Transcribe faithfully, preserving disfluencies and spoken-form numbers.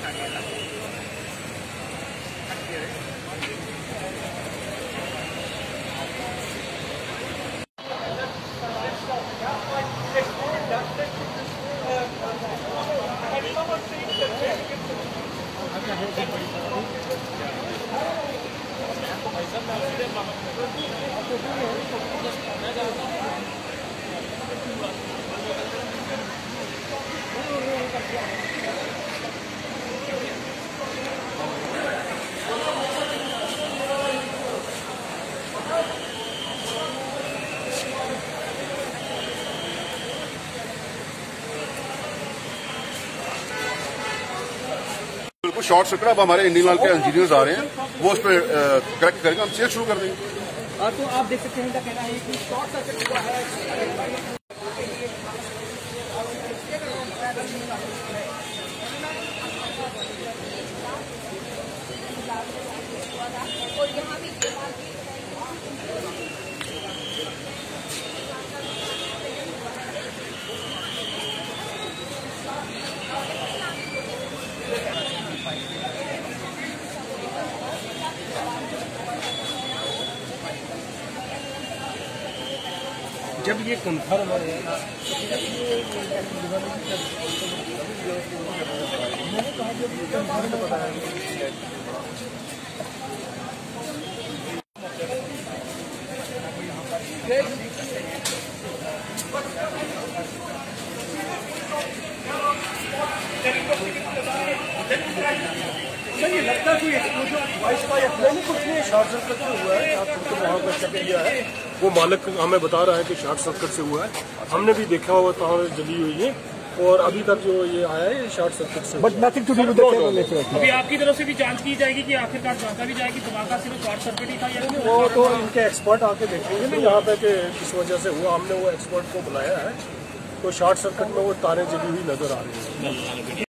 बिल्कुल short circuit. अब हमारे इंडियन ऑयल के इंजीनियर्स आ रहे हैं, वो उस पर करेक्ट करेंगे, हम सेल शुरू कर देंगे। तो आप देख सकते हैं, इनका कहना है कि शॉर्ट सर्किट हुआ है। और यहाँ भी जब ये कंफर्म है मैंने कहा जब ये कंफर्म बताया सर, ये लगता है कोई एक्सप्लोजन वॉइस का या मैंने कुछ नहीं, शॉर्ट सर्किट से हुआ है। आप तो वहाँ पर चेक किया है, वो मालिक हमें बता रहा है कि शॉर्ट सर्किट से हुआ है। हमने भी देखा हुआ कहाँ जली हुई है, और अभी तक जो ये आया है ये शॉर्ट सर्किट से। But nothing to do with the. अभी आपकी तरफ से भी जांच की जाएगी कि आखिरकार जांचा भी जाएगी धमाका सिर्फ शॉर्ट सर्किट ही था या वो तो इनके एक्सपर्ट आके देखेंगे ना यहाँ पे कि किस वजह से हुआ। हमने वो एक्सपर्ट को बुलाया है, तो शॉर्ट सर्किट में वो तारें जली हुई नजर आ रही है।